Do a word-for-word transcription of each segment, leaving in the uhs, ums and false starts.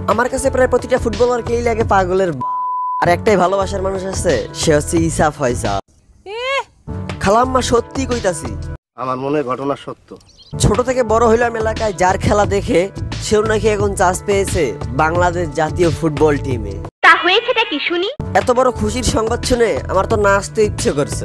আমার কাছে প্রায় প্রতিটা ফুটবলারকেই লাগে পাগলের বাল। আর একটাই ভালোবাসার মানুষ আছে, সে হচ্ছে ইসা ফয়সাল। খালাম্মা সত্যি কইতাছি, আমার মনে ঘটনা সত্য। ছোট থেকে বড় হইলাম এলাকায়, যার খেলা দেখে সেও নাকি এখন চান্স পেয়েছে বাংলাদেশ জাতীয় ফুটবল টিমে। তা হয়েছেটা কি শুনি? এত বড় খুশির সংবাদ শুনে আমার তো নাচতে ইচ্ছে করছে।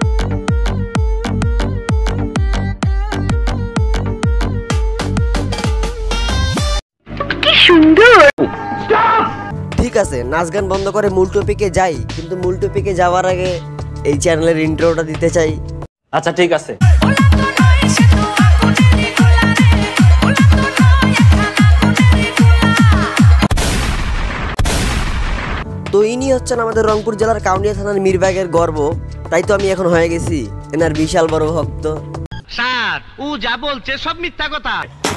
কি সুন্দর। ঠিক আছে, নাচ গান বন্ধ করে মূল টপিকে যাই, কিন্তু মূল টপিকে যাওয়ার আগে এই চ্যানেলের ইন্ট্রোটা দিতে চাই। আচ্ছা ঠিক আছে। তো ইনি হচ্ছেন আমাদের রংপুর জেলার কাউনিয়া থানার মিরবাগের গর্ব, তাই তো আমি এখন হয়ে গেছি এনার বিশাল বড় ভক্ত। স্যার ও যা বলছে সব মিথ্যা কথা।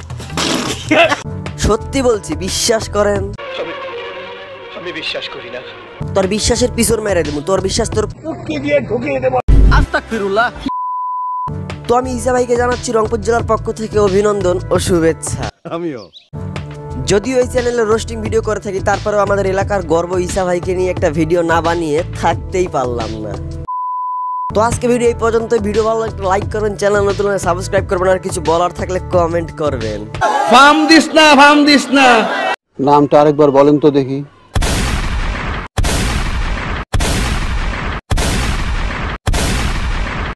সত্যি বলছি, বিশ্বাস করেন। আমি বিশ্বাস করি না। তোর বিশ্বাসের পিছর মেরে দেবো, তোর বিশ্বাস তোর কি দিয়ে ঢুকিয়ে দেব। আস্তাগফিরুল্লাহ। তো আমি ইসা ভাইকে জানাচ্ছি রংপুর জেলার পক্ষ থেকে অভিনন্দন ও শুভেচ্ছা। আমিও যদিও এই চ্যানেলে রোস্টিং ভিডিও করে থাকি, তারপরেও আমাদের এলাকার গর্ব ইসা ভাইকে নিয়ে একটা ভিডিও না বানিয়ে থাকতেই পারলাম না। তো আজকে ভিডিও এই পর্যন্ত। ভিডিও ভালো লাগলে লাইক করবেন, চ্যানেল নতুন হলে সাবস্ক্রাইব করবেন, আর কিছু বলার থাকলে কমেন্ট করবেন। ফার্ম দিস না ফার্ম দিস না নামটা আরেকবার বলেন তো দেখি।